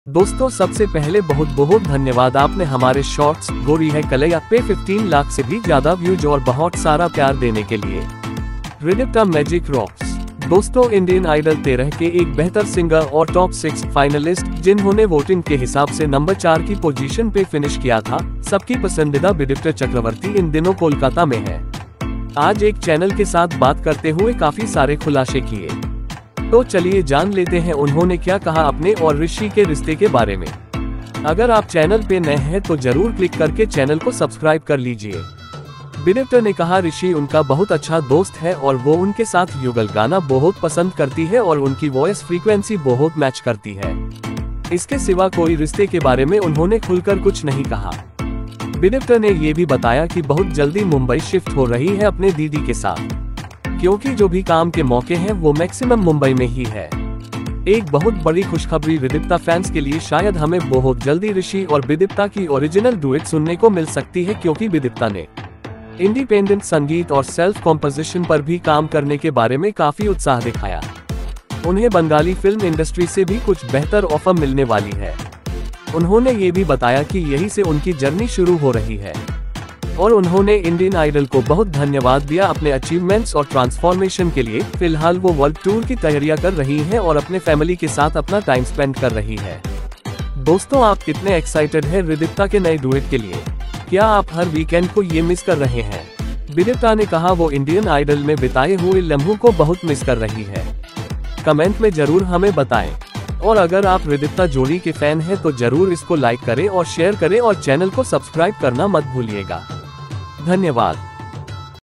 दोस्तों सबसे पहले बहुत बहुत धन्यवाद, आपने हमारे शॉर्ट्स गोरी है कलैया पे 15 लाख से भी ज्यादा व्यूज और बहुत सारा प्यार देने के लिए। रिडिप्टा मैजिक रॉक्स। दोस्तों इंडियन आइडल 13 के एक बेहतर सिंगर और टॉप 6 फाइनलिस्ट जिन्होंने वोटिंग के हिसाब से नंबर 4 की पोजीशन पे फिनिश किया था, सबकी पसंदीदा विदिप्टा चक्रवर्ती इन दिनों कोलकाता में है। आज एक चैनल के साथ बात करते हुए काफी सारे खुलासे किए, तो चलिए जान लेते हैं उन्होंने क्या कहा अपने और ऋषि के रिश्ते के बारे में। अगर आप चैनल पे नए हैं तो जरूर क्लिक करके चैनल को सब्सक्राइब कर लीजिए। विदिप्टा ने कहा ऋषि उनका बहुत अच्छा दोस्त है और वो उनके साथ युगल गाना बहुत पसंद करती है और उनकी वॉइस फ्रीक्वेंसी बहुत मैच करती है। इसके सिवा कोई रिश्ते के बारे में उन्होंने खुलकर कुछ नहीं कहा। विदिप्टा ने ये भी बताया कि बहुत जल्दी मुंबई शिफ्ट हो रही है अपने दीदी के साथ, क्योंकि जो भी काम के मौके हैं वो मैक्सिमम मुंबई में ही है। एक बहुत बड़ी खुशखबरी विदिप्टा फैंस के लिए, शायद हमें बहुत जल्दी ऋषि और विदिप्टा की ओरिजिनल डुएट सुनने को मिल सकती है, क्योंकि विदिप्टा ने इंडिपेंडेंट संगीत और सेल्फ कॉम्पोजिशन पर भी काम करने के बारे में काफी उत्साह दिखाया। उन्हें बंगाली फिल्म इंडस्ट्री से भी कुछ बेहतर ऑफर मिलने वाली है। उन्होंने ये भी बताया कि यही से उनकी जर्नी शुरू हो रही है और उन्होंने इंडियन आइडल को बहुत धन्यवाद दिया अपने अचीवमेंट्स और ट्रांसफॉर्मेशन के लिए। फिलहाल वो वर्ल्ड टूर की तैयारियां कर रही हैं और अपने फैमिली के साथ अपना टाइम स्पेंड कर रही है। दोस्तों आप कितने एक्साइटेड हैं विदिप्टा के नए डुएट के लिए? क्या आप हर वीकेंड को ये मिस कर रहे हैं? विदिप्टा ने कहा वो इंडियन आइडल में बिताए हुए लम्हों को बहुत मिस कर रही है। कमेंट में जरूर हमें बताएं। और अगर आप विदिप्टा जोड़ी के फैन हैं तो जरूर इसको लाइक करें और शेयर करें और चैनल को सब्सक्राइब करना मत भूलिएगा। धन्यवाद।